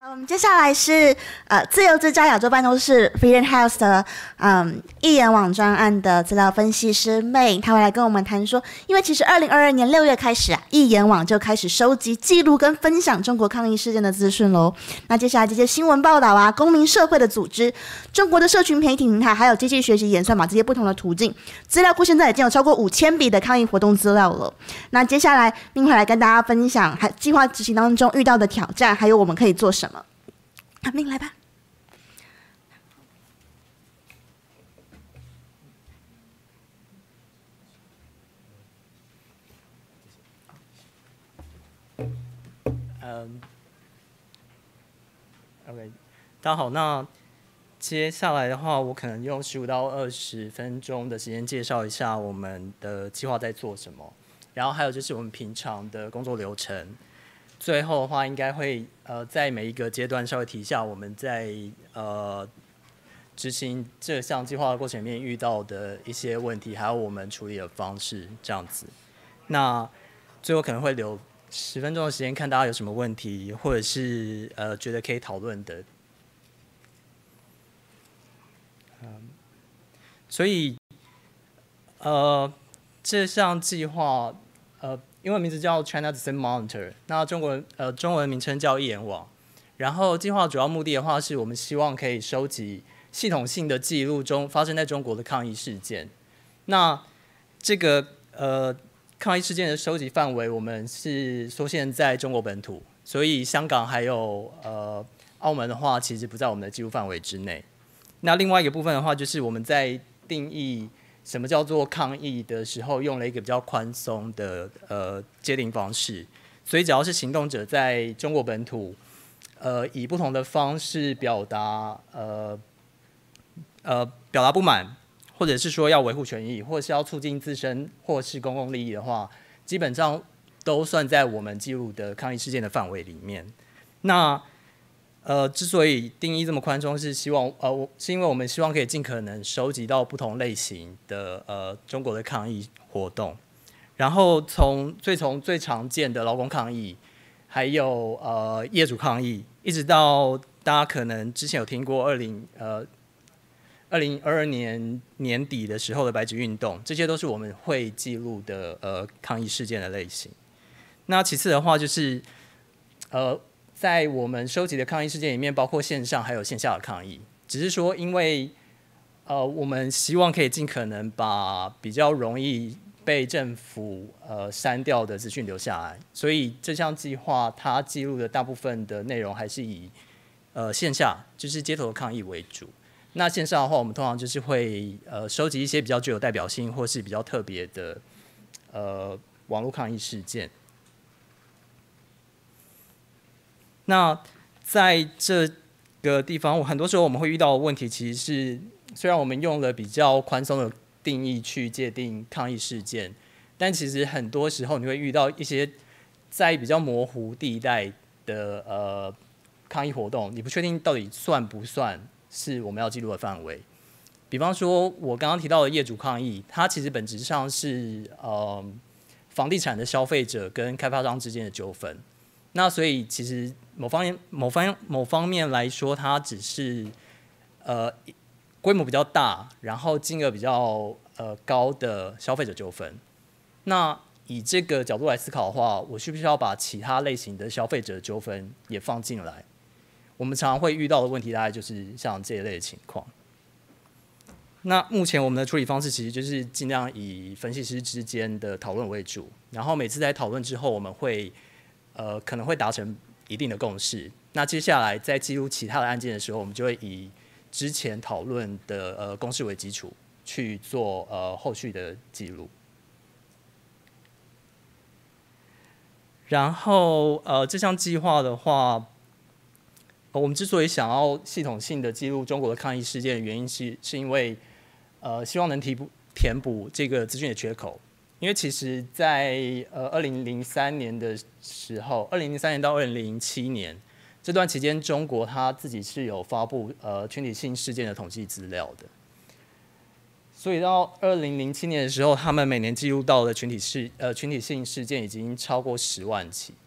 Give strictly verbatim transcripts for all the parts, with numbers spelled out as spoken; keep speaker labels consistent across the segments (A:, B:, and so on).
A: 我们接下来是呃自由之家亚洲办公室 Freedom House 的嗯艺言网专案的资料分析师 May， 他会来跟我们谈说，因为其实二零二二年六月开始啊，艺言网就开始收集、记录跟分享中国抗议事件的资讯喽。那接下来这些新闻报道啊、公民社会的组织、中国的社群媒体平台，还有机器学习演算法这些不同的途径，资料库现在已经有超过五千笔的抗议活动资料了。那接下来May会来跟大家分享，还计划执行当中遇到的挑战，还有我们可以做什么。阿明来吧。
B: 嗯 ，OK， 大家好。那接下来的话，我可能用十五到二十分钟的时间介绍一下我们的计划在做什么，然后还有就是我们平常的工作流程。最后的话，应该会呃在每一个阶段稍微提一下我们在呃执行这项计划的过程里面遇到的一些问题，还有我们处理的方式这样子。那最后可能会留十分钟的时间，看大家有什么问题，或者是呃觉得可以讨论的。嗯，所以呃这项计划呃。英文名字叫 China Dissent Monitor， 那中国呃中文名称叫艺言网。然后计划主要目的的话，是我们希望可以收集系统性的记录中发生在中国的抗议事件。那这个呃抗议事件的收集范围，我们是缩限在中国本土，所以香港还有呃澳门的话，其实不在我们的记录范围之内。那另外一个部分的话，就是我们在定义什么叫做抗议的时候，用了一个比较宽松的呃界定方式，所以只要是行动者在中国本土，呃以不同的方式表达呃呃表达不满，或者是说要维护权益，或者是要促进自身或是公共利益的话，基本上都算在我们记录的抗议事件的范围里面。那呃，之所以定义这么宽松，是希望呃，是因为我们希望可以尽可能收集到不同类型的呃中国的抗议活动，然后从最从最常见的劳工抗议，还有呃业主抗议，一直到大家可能之前有听过二零呃二零二二年年底的时候的白纸运动，这些都是我们会记录的呃抗议事件的类型。那其次的话就是呃。在我们收集的抗议事件里面，包括线上还有线下的抗议，只是说因为呃我们希望可以尽可能把比较容易被政府呃删掉的资讯留下来，所以这项计划它记录的大部分的内容还是以呃线下就是街头的抗议为主。那线上的话，我们通常就是会呃收集一些比较具有代表性或是比较特别的呃网络抗议事件。那在这个地方，很多时候我们会遇到的问题，其实是虽然我们用了比较宽松的定义去界定抗议事件，但其实很多时候你会遇到一些在比较模糊地带的呃抗议活动，你不确定到底算不算是我们要记录的范围。比方说，我刚刚提到的业主抗议，它其实本质上是呃房地产的消费者跟开发商之间的纠纷。那所以其实某方面、某方某方面来说，它只是呃规模比较大，然后金额比较呃高的消费者纠纷。那以这个角度来思考的话，我需不需要把其他类型的消费者纠纷也放进来？我们常常会遇到的问题，大概就是像这一类的情况。那目前我们的处理方式其实就是尽量以分析师之间的讨论为主，然后每次在讨论之后，我们会呃可能会达成一定的共识。那接下来在记录其他的案件的时候，我们就会以之前讨论的呃公式为基础去做呃后续的记录。然后呃这项计划的话，呃，我们之所以想要系统性的记录中国的抗议事件的原因是，是因为呃希望能填补填补这个资讯的缺口。因为其实在呃二零零三年的时候，二零零三年到二零零七年这段期间，中国它自己是有发布呃群体性事件的统计资料的。所以到二零零七年的时候，他们每年记录到的群体事呃群体性事件已经超过十万起。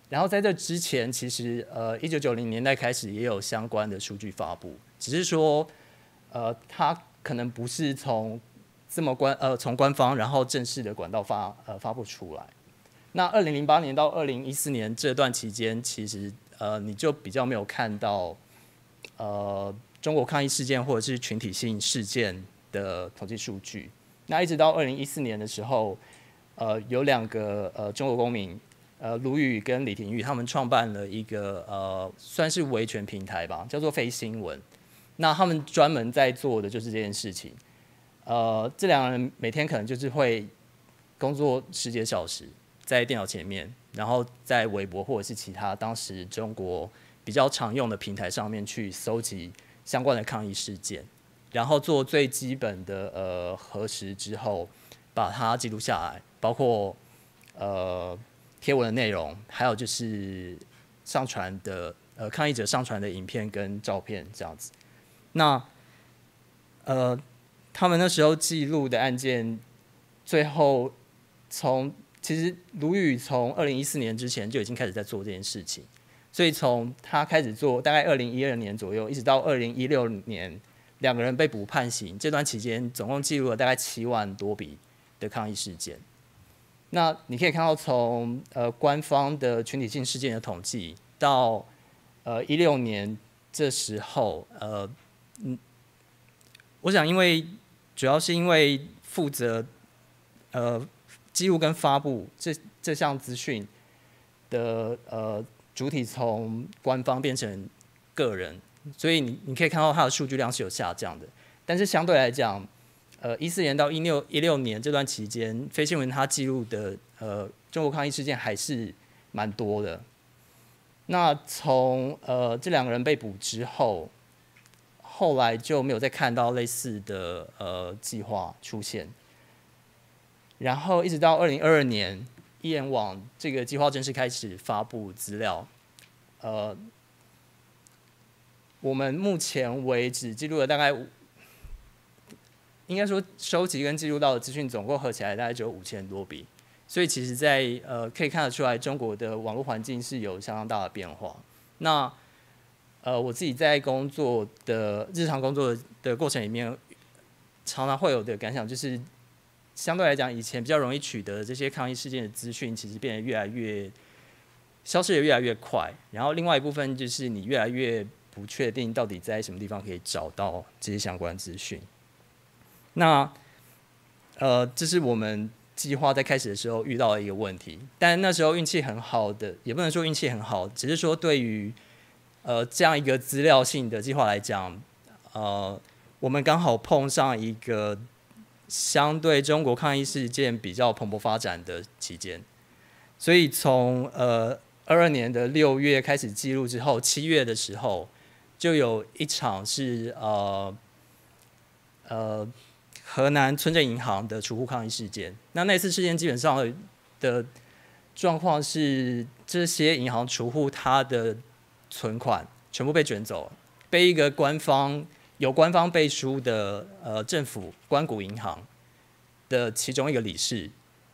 B: 然后在这之前，其实呃，一九九零年代开始也有相关的数据发布，只是说呃，它可能不是从这么官呃从官方然后正式的管道发呃发布出来。那二零零八年到二零一四年这段期间，其实呃你就比较没有看到呃中国抗议事件或者是群体性事件的统计数据。那一直到二零一四年的时候，呃有两个呃中国公民，呃卢宇跟李廷玉，他们创办了一个呃算是维权平台吧，叫做飞新闻。那他们专门在做的就是这件事情。呃，这两个人每天可能就是会工作十几个小时在电脑前面，然后在微博或者是其他当时中国比较常用的平台上面去搜集相关的抗议事件，然后做最基本的呃核实之后，把它记录下来，包括呃贴文的内容，还有就是上传的呃抗议者上传的影片跟照片这样子。那呃。他们那时候记录的案件，最后从其实卢宇从二零一四年之前就已经开始在做这件事情，所以从他开始做，大概二零一二年左右，一直到二零一六年，两个人被捕判刑，这段期间总共记录了大概七万多笔的抗议事件。那你可以看到从，从呃官方的群体性事件的统计到呃一六年这时候，呃嗯，我想因为。主要是因为负责呃记录跟发布这这项资讯的呃主体从官方变成个人，所以你你可以看到它的数据量是有下降的。但是相对来讲，呃一四年到一六一六年这段期间，飞新闻它记录的呃中国抗议事件还是蛮多的。那从呃这两个人被捕之后。后来就没有再看到类似的呃计划出现，然后一直到二零二二年，一眼网这个计划正式开始发布资料，呃，我们目前为止记录了大概，应该说收集跟记录到的资讯总共合起来大概只有五千多笔，所以其实在呃可以看得出来，中国的网络环境是有相当大的变化。那呃，我自己在工作的日常工作的过程里面，常常会有的感想就是，相对来讲，以前比较容易取得这些抗议事件的资讯，其实变得越来越消失的越来越快。然后另外一部分就是你越来越不确定到底在什么地方可以找到这些相关资讯。那呃，这是我们计划在开始的时候遇到的一个问题，但那时候运气很好的，也不能说运气很好，只是说对于呃，这样一个资料性的计划来讲，呃，我们刚好碰上一个相对中国抗议事件比较蓬勃发展的期间，所以从呃二二年的六月开始记录之后，七月的时候就有一场是呃呃河南村镇银行的储户抗议事件。那那次事件基本上的状况是，这些银行储户他的存款全部被卷走了，被一个官方有官方背书的呃政府官股银行的其中一个理事，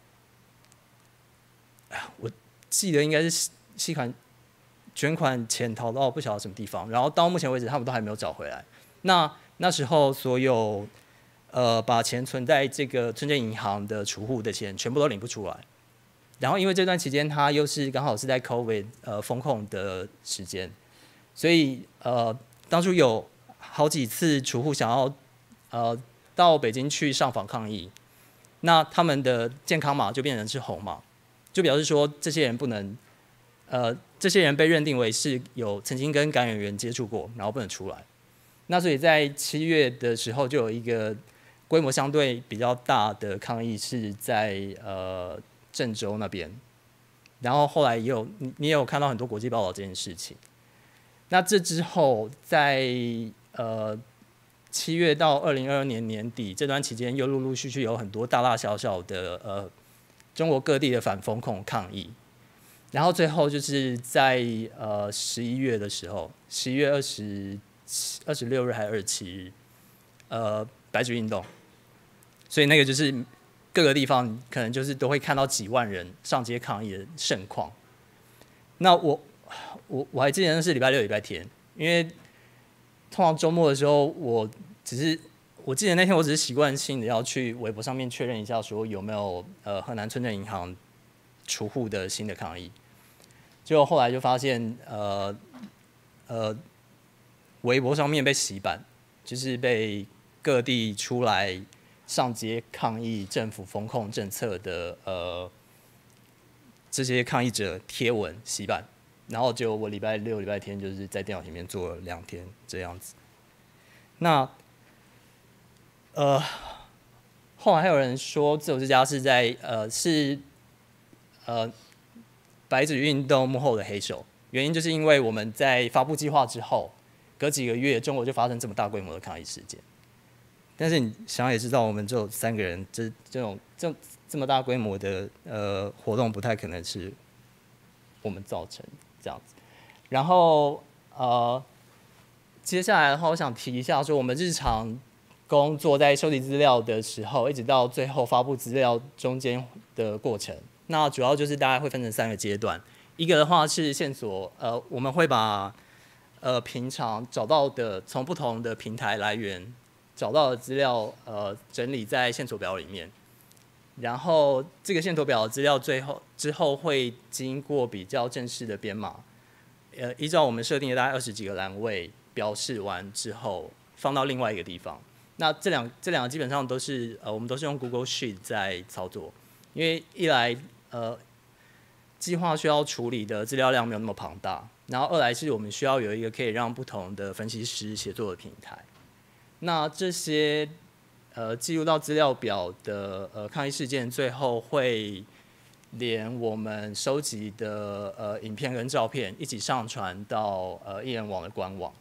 B: 我记得应该是系款卷款潜逃到不晓得什么地方，然后到目前为止他们都还没有找回来。那那时候所有呃把钱存在这个村镇银行的储户的钱全部都领不出来。然后因为这段期间他又是刚好是在 COVID 呃封控的时间，所以呃当初有好几次储户想要呃到北京去上访抗议，那他们的健康码就变成是红码，就表示说这些人不能呃这些人被认定为是有曾经跟感染源接触过，然后不能出来。那所以在七月的时候就有一个规模相对比较大的抗议是在呃郑州那边，然后后来也有你也有看到很多国际报道这件事情。那这之后，在呃七月到二零二二年年底这段期间，又陆陆续续有很多大大小小的呃中国各地的反封控抗议，然后最后就是在呃十一月的时候，十一月二十二十六日还是二十七日，呃白纸运动，所以那个就是各个地方可能就是都会看到几万人上街抗议的盛况。 那我我我还记得那是礼拜六、礼拜天，因为通常周末的时候，我只是我记得那天我只是习惯性的要去微博上面确认一下，说有没有呃河南村镇银行储户的新的抗议。结果后来就发现，呃呃，微博上面被洗版，就是被各地出来上街抗议政府风控政策的呃这些抗议者贴文洗版，然后就我礼拜六、礼拜天就是在电脑前面做了两天这样子。那呃，后来还有人说自由之家是在呃是呃。白纸运动幕后的黑手，原因就是因为我们在发布计划之后，隔几个月，中国就发生这么大规模的抗议事件。但是你想也知道，我们只有三个人，这这种这这么大规模的呃活动，不太可能是我们造成这样子。然后呃，接下来的话，我想提一下说，我们日常工作在收集资料的时候，一直到最后发布资料中间的过程。那主要就是大概会分成三个阶段，一个的话是线索，呃，我们会把呃平常找到的从不同的平台来源找到的资料，呃，整理在线索表里面，然后这个线索表的资料最后之后会经过比较正式的编码，呃，依照我们设定的大概二十几个栏位标示完之后，放到另外一个地方。那这两这两个基本上都是呃，我们都是用 Google Sheet 在操作，因为一来呃，计划需要处理的资料量没有那么庞大，然后二来是我们需要有一个可以让不同的分析师协作的平台。那这些呃记录到资料表的呃抗议事件，最后会连我们收集的呃影片跟照片一起上传到呃艺人网的官网。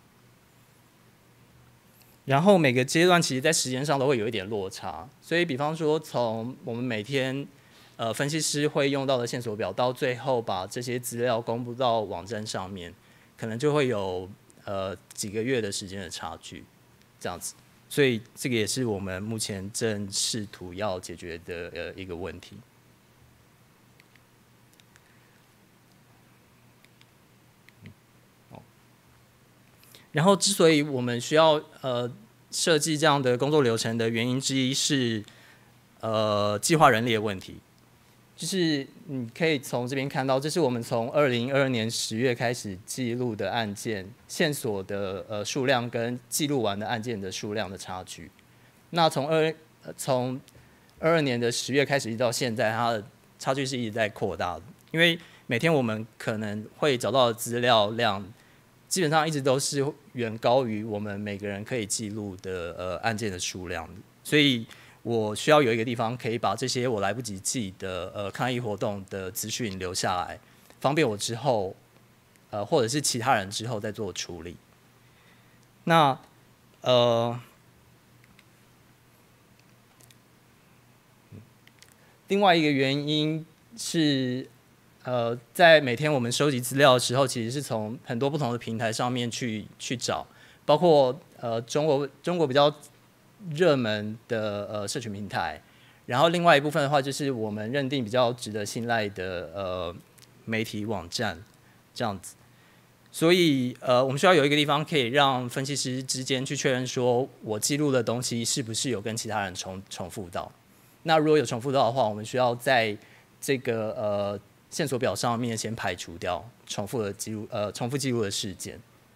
B: 然后每个阶段其实在时间上都会有一点落差，所以比方说从我们每天呃，分析师会用到的线索表，到最后把这些资料公布到网站上面，可能就会有呃几个月的时间的差距，这样子。所以这个也是我们目前正试图要解决的呃一个问题。然后，之所以我们需要呃设计这样的工作流程的原因之一是，呃，计划人力的问题。就是你可以从这边看到，这是我们从二零二二年十月开始记录的案件线索的呃数量跟记录完的案件的数量的差距。那从二从二二年的十月开始一直到现在，它的差距是一直在扩大的。因为每天我们可能会找到的资料量，基本上一直都是远高于我们每个人可以记录的呃案件的数量，所以我需要有一个地方可以把这些我来不及记的呃抗议活动的资讯留下来，方便我之后呃或者是其他人之后再做处理。那呃另外一个原因是呃在每天我们收集资料的时候，其实是从很多不同的平台上面去去找，包括呃中国中国比较热门的呃社群平台，然后另外一部分的话，就是我们认定比较值得信赖的呃媒体网站这样子。所以呃，我们需要有一个地方可以让分析师之间去确认，说我记录的东西是不是有跟其他人重重复到。那如果有重复到的话，我们需要在这个呃线索表上面先排除掉重复的记录呃重复记录的事件。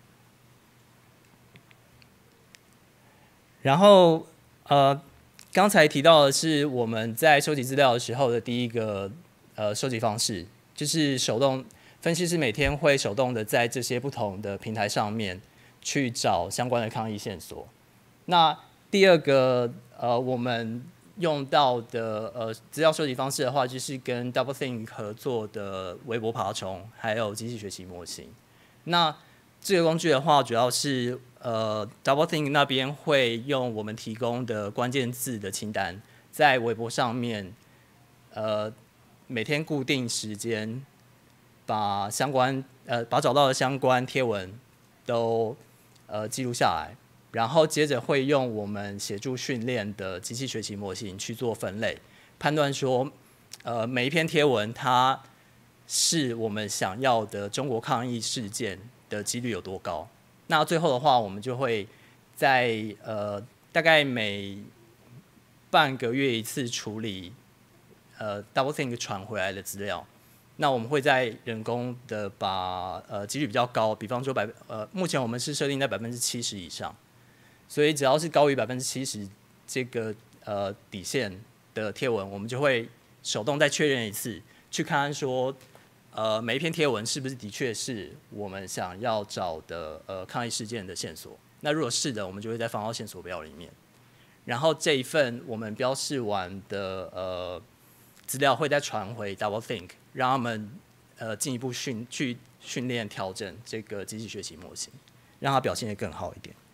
B: 然后，呃，刚才提到的是我们在收集资料的时候的第一个呃收集方式，就是手动分析师每天会手动的在这些不同的平台上面去找相关的抗议线索。那第二个呃我们用到的呃资料收集方式的话，就是跟 DoubleThink 合作的微博爬虫，还有机器学习模型。那这个工具的话，主要是呃 DoubleThink 那边会用我们提供的关键字的清单，在微博上面，呃每天固定时间把相关呃把找到的相关贴文都呃记录下来，然后接着会用我们协助训练的机器学习模型去做分类，判断说呃每一篇贴文它是我们想要的中国抗议事件的几率有多高。那最后的话，我们就会在呃大概每半个月一次处理呃 DoubleThink 传回来的资料。那我们会在人工的把呃几率比较高，比方说百呃目前我们是设定在百分之七十以上，所以只要是高于百分之七十这个呃底线的贴文，我们就会手动再确认一次，去看看说呃每一篇贴文是不是的确是我们想要找的呃抗议事件的线索。那如果是的，我们就会再放到线索表里面。然后这一份我们标示完的呃资料会再传回 DoubleThink， 让他们呃进一步训去训练调整这个机器学习模型，让它表现得更好一点。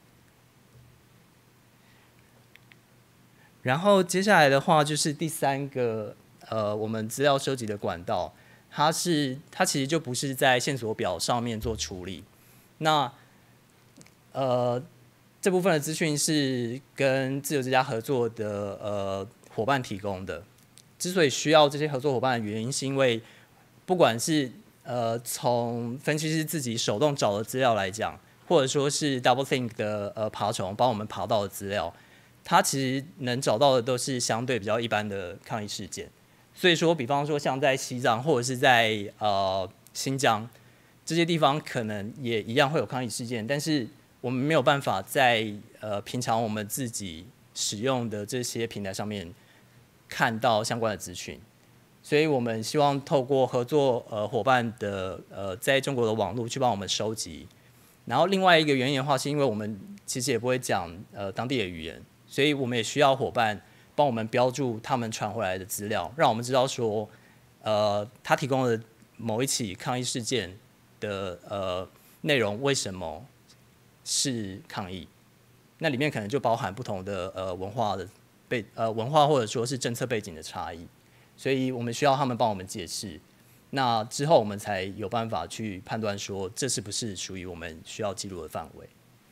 B: 然后接下来的话就是第三个呃我们资料收集的管道，它是它其实就不是在线索表上面做处理，那呃这部分的资讯是跟自由之家合作的呃伙伴提供的。之所以需要这些合作伙伴的原因，是因为不管是呃从分析师自己手动找的资料来讲，或者说是 DoubleThink 的呃爬虫帮我们爬到的资料，它其实能找到的都是相对比较一般的抗议事件。所以说，比方说像在西藏或者是在呃新疆这些地方，可能也一样会有抗议事件，但是我们没有办法在呃平常我们自己使用的这些平台上面看到相关的资讯，所以我们希望透过合作呃伙伴的呃在中国的网络去帮我们收集。然后另外一个原因的话，是因为我们其实也不会讲呃当地的语言，所以我们也需要伙伴帮我们标注他们传回来的资料，让我们知道说呃他提供的某一起抗议事件的呃内容为什么是抗议，那里面可能就包含不同的呃文化的背呃文化或者说是政策背景的差异，所以我们需要他们帮我们解释。那之后我们才有办法去判断说这是不是属于我们需要记录的范围。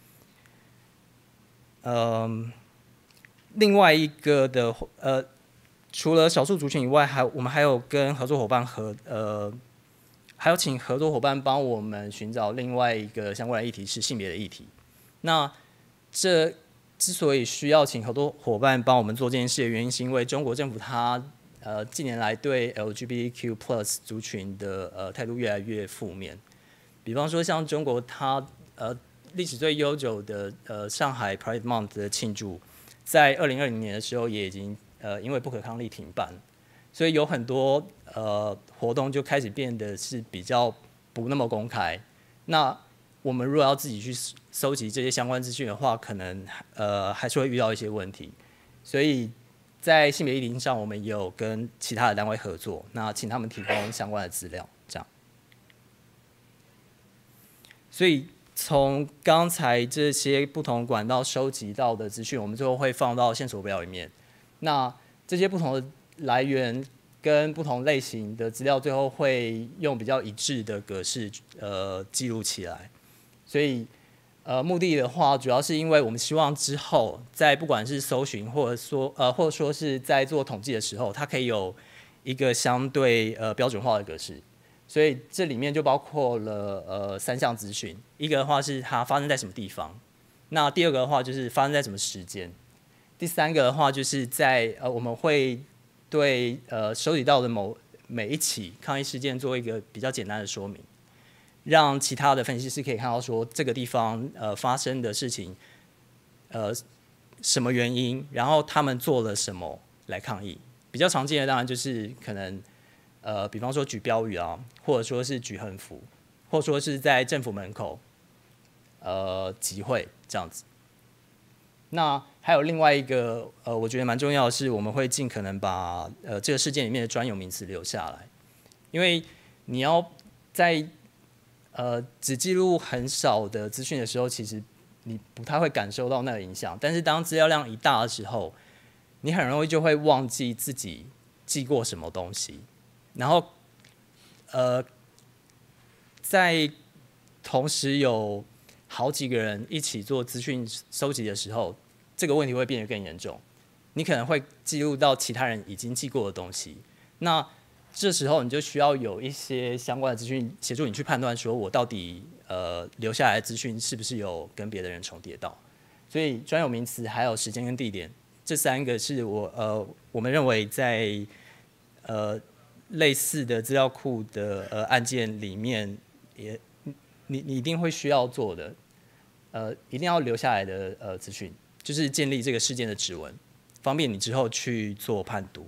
B: 嗯，另外一个的呃，除了少数族群以外，还我们还有跟合作伙伴合呃。还有请合作伙伴帮我们寻找另外一个相关的议题是性别的议题。那这之所以需要请合作伙伴帮我们做这件事的原因，是因为中国政府它呃近年来对 L G B T Q plus 族群的呃态度越来越负面。比方说像中国它呃历史最悠久的呃上海 Pride Month 的庆祝，在二零二零年的时候也已经呃因为不可抗力停办。所以有很多呃活动就开始变得是比较不那么公开。那我们如果要自己去搜集这些相关资讯的话，可能呃还是会遇到一些问题。所以在性别议题上，我们也有跟其他的单位合作，那请他们提供相关的资料，这样。所以从刚才这些不同管道收集到的资讯，我们最后会放到线索表里面。那这些不同的来源跟不同类型的资料，最后会用比较一致的格式呃记录起来。所以呃目的的话，主要是因为我们希望之后在不管是搜寻或者说呃或者说是在做统计的时候，它可以有一个相对呃标准化的格式。所以这里面就包括了呃三项资讯，一个的话是它发生在什么地方，那第二个的话就是发生在什么时间，第三个的话就是在呃我们会对呃收集到的某每一起抗议事件做一个比较简单的说明，让其他的分析师可以看到说这个地方呃发生的事情，呃什么原因，然后他们做了什么来抗议。比较常见的当然就是可能呃比方说举标语啊，或者说是举横幅，或者说是在政府门口呃集会这样子。那还有另外一个呃，我觉得蛮重要的是，我们会尽可能把呃这个事件里面的专有名词留下来，因为你要在呃只记录很少的资讯的时候，其实你不太会感受到那个影响。但是当资料量一大的时候，你很容易就会忘记自己记过什么东西，然后呃在同时有好几个人一起做资讯收集的时候，这个问题会变得更严重。你可能会记录到其他人已经记过的东西。那这时候你就需要有一些相关的资讯协助你去判断，说我到底呃留下来的资讯是不是有跟别的人重叠到。所以专有名词还有时间跟地点这三个是我呃我们认为在呃类似的资料库的呃案件里面也你你一定会需要做的，呃一定要留下来的呃资讯，就是建立这个事件的指纹，方便你之后去做判读。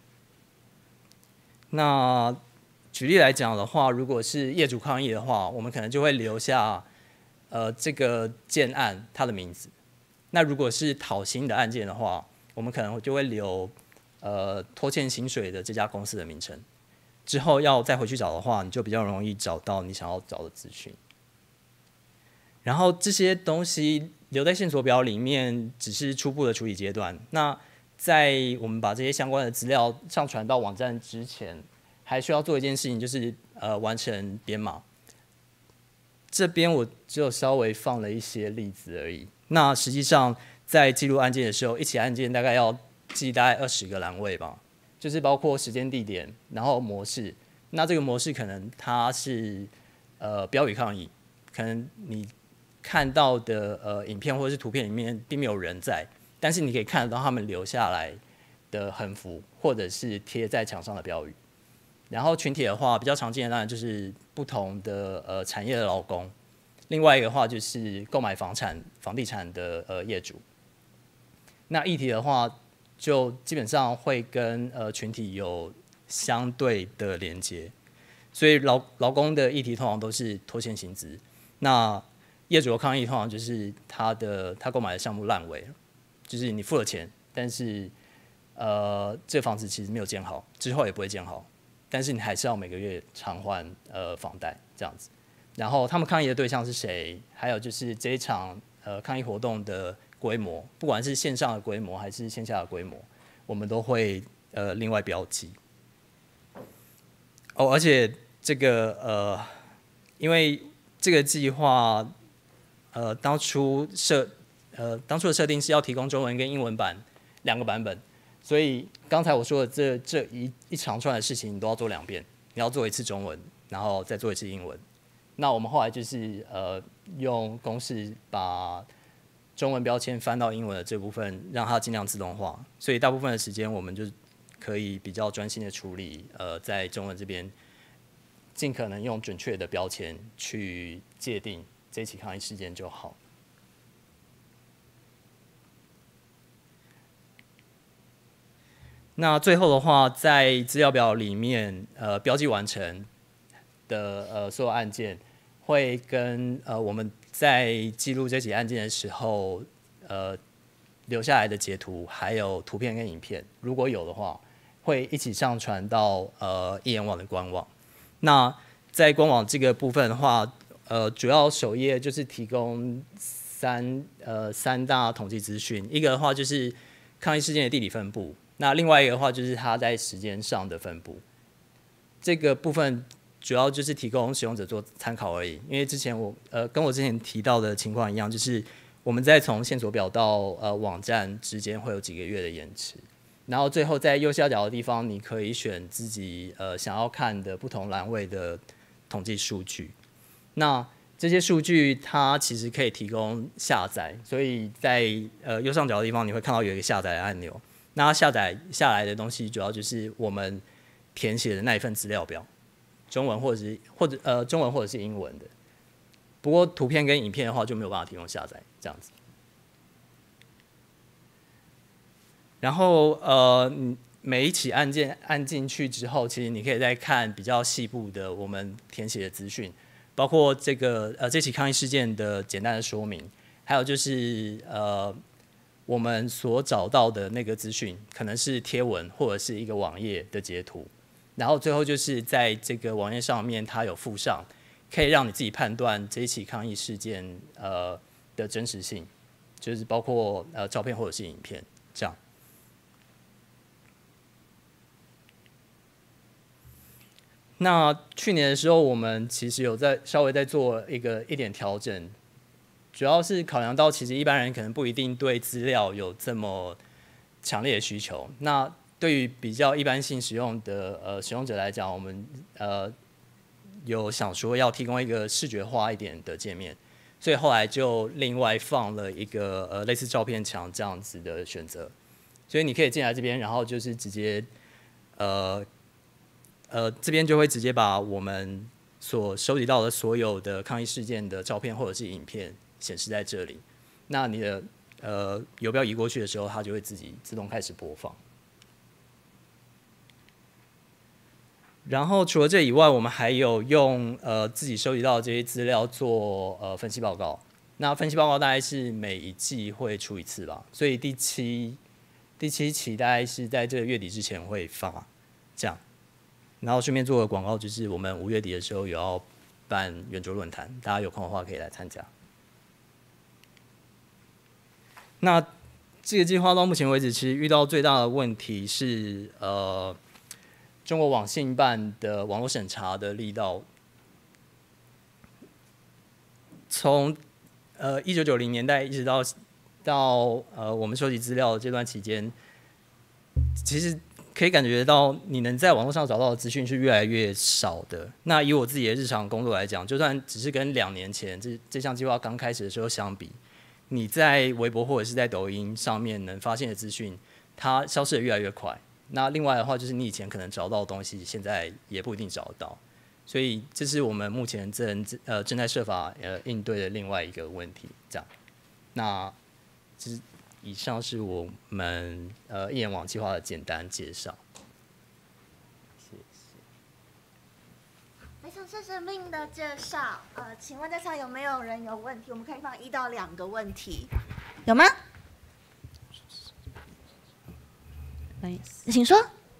B: 那举例来讲的话，如果是业主抗议的话，我们可能就会留下呃这个建案它的名字。那如果是讨薪的案件的话，我们可能就会留呃拖欠薪水的这家公司的名称。之后要再回去找的话，你就比较容易找到你想要找的资讯。然后这些东西留在线索表里面，只是初步的处理阶段。那在我们把这些相关的资料上传到网站之前，还需要做一件事情，就是呃完成编码。这边我只有稍微放了一些例子而已。那实际上在记录案件的时候，一起案件大概要记大概二十个栏位吧，就是包括时间、地点，然后模式。那这个模式可能它是呃标语抗议，可能你看到的呃影片或者是图片里面并没有人在。但是你可以看得到他们留下来的横幅，或者是贴在墙上的标语。然后群体的话，比较常见的当然就是不同的呃产业的劳工，另外一个话就是购买房产、房地产的呃业主。那议题的话，就基本上会跟呃群体有相对的连接，所以劳劳工的议题通常都是拖欠薪资，那业主的抗议通常就是他的他购买的项目烂尾了。就是你付了钱，但是呃，这个房子其实没有建好，之后也不会建好，但是你还是要每个月偿还呃房贷这样子。然后他们抗议的对象是谁？还有就是这一场呃抗议活动的规模，不管是线上的规模还是线下的规模，我们都会呃另外标记。哦，而且这个呃，因为这个计划呃当初设。呃，当初的设定是要提供中文跟英文版两个版本，所以刚才我说的这这一一长串的事情，你都要做两遍，你要做一次中文，然后再做一次英文。那我们后来就是呃用公式把中文标签翻到英文的这部分，让它尽量自动化，所以大部分的时间我们就可以比较专心的处理呃在中文这边，尽可能用准确的标签去界定这起抗议事件就好。那最后的话，在资料表里面，呃，标记完成的呃所有案件，会跟呃我们在记录这起案件的时候，呃留下来的截图，还有图片跟影片，如果有的话，会一起上传到呃一眼网的官网。那在官网这个部分的话，呃，主要首页就是提供三呃三大统计资讯，一个的话就是抗议事件的地理分布。那另外一个的话就是它在时间上的分布，这个部分主要就是提供使用者做参考而已。因为之前我呃跟我之前提到的情况一样，就是我们在从线索表到呃网站之间会有几个月的延迟，然后最后在右下角的地方，你可以选自己呃想要看的不同栏位的统计数据。那这些数据它其实可以提供下载，所以在呃右上角的地方你会看到有一个下载的按钮。那下载下来的东西，主要就是我们填写的那一份资料表，中文或者是或者呃中文或者是英文的。不过图片跟影片的话就没有办法提供下载这样子。然后呃每一起案件按进去之后，其实你可以再看比较细部的我们填写的资讯，包括这个呃这起抗议事件的简单的说明，还有就是呃。我们所找到的那个资讯，可能是贴文或者是一个网页的截图，然后最后就是在这个网页上面，它有附上，可以让你自己判断这一起抗议事件呃的真实性，就是包括呃照片或者是影片这样。那去年的时候，我们其实有在稍微在做一个一点调整。主要是考量到，其实一般人可能不一定对资料有这么强烈的需求。那对于比较一般性使用的呃使用者来讲，我们呃有想说要提供一个视觉化一点的界面，所以后来就另外放了一个呃类似照片墙这样子的选择，所以你可以进来这边，然后就是直接呃呃这边就会直接把我们所收集到的所有的抗议事件的照片或者是影片显示在这里，那你的呃游标移过去的时候，它就会自己自动开始播放。然后除了这以外，我们还有用呃自己收集到的这些资料做呃分析报告。那分析报告大概是每一季会出一次吧，所以第七第七期大概是在这个月底之前会发，这样。然后顺便做个广告，就是我们五月底的时候有要办圆桌论坛，大家有空的话可以来参加。那这个计划到目前为止，其实遇到最大的问题是呃。中国网信办的网络审查的力道，从呃一九九零年代一直到到呃我们收集资料的这段期间，其实可以感觉到你能在网络上找到的资讯是越来越少的。那以我自己的日常工作来讲，就算只是跟两年前这这项计划刚开始的时候相比，你在微博或者是在抖音上面能发现的资讯，它消失的越来越快。那另外的话，就是你以前可能找到的东西，现在也不一定找得到，所以这是我们目前正呃正在设法呃应对的另外一个问题。这样，那这以上是我们呃一眼网计划的简单介绍。谢谢。
A: 非常谢谢Ming的介绍。呃，请问在场有没有人有问题？我们可以放一到两个问题，有吗？请说。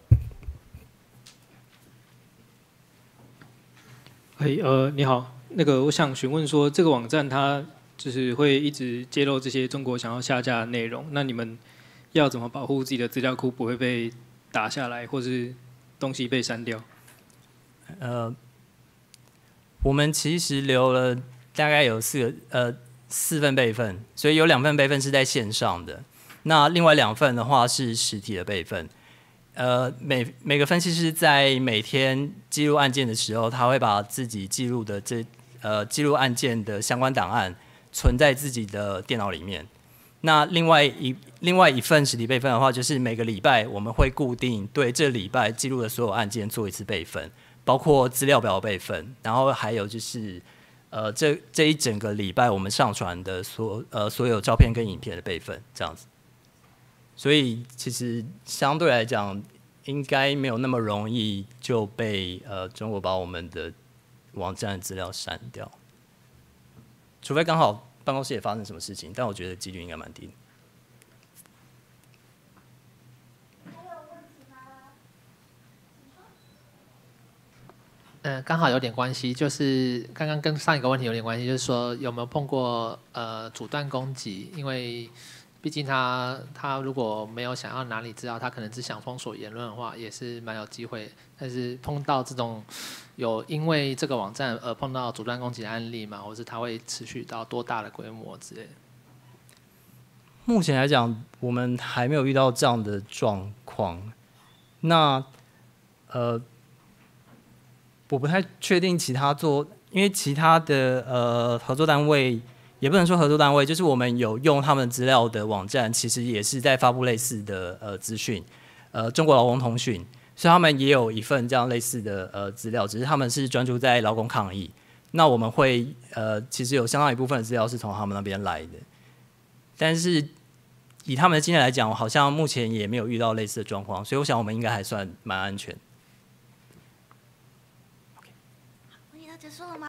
C: 嘿，呃，你好，那个我想询问说，这个网站它就是会一直揭露这些中国想要下架的内容，那你们要怎么保护自己的资料库不会被打下来，或是东西被删掉？
B: 呃，我们其实留了大概有四个呃四份备份，所以有两份备份是在线上的。那另外两份的话是实体的备份，呃，每每个分析师在每天记录案件的时候，他会把自己记录的这呃记录案件的相关档案存在自己的电脑里面。那另外一另外一份实体备份的话，就是每个礼拜我们会固定对这礼拜记录的所有案件做一次备份，包括资料表的备份，然后还有就是呃这这一整个礼拜我们上传的所呃所有照片跟影片的备份，这样子。所以其实相对来讲，应该没有那么容易就被呃中国把我们的网站的资料删掉，除非刚好办公室也发生什么事情，但我觉得几率应该蛮低的。
D: 嗯，刚好有点关系，就是刚刚跟上一个问题有点关系，就是说有没有碰过呃阻断攻击？因为毕竟他他如果没有想要拿你资料，他可能只想封锁言论的话，也是蛮有机会。但是碰到这种有因为这个网站而碰到阻断攻击的案例嘛，或是它会持续到多大的规模之类的？
B: 目前来讲，我们还没有遇到这样的状况。那呃，我不太确定其他做，因为其他的呃合作单位。也不能说合作单位，就是我们有用他们资料的网站，其实也是在发布类似的呃资讯，呃，中国劳工通讯，所以他们也有一份这样类似的呃资料，只是他们是专注在劳工抗议。那我们会呃，其实有相当一部分的资料是从他们那边来的，但是以他们的经验来讲，好像目前也没有遇到类似的状况，所以我想我们应该还算蛮安全。
A: 问题都结束了吗？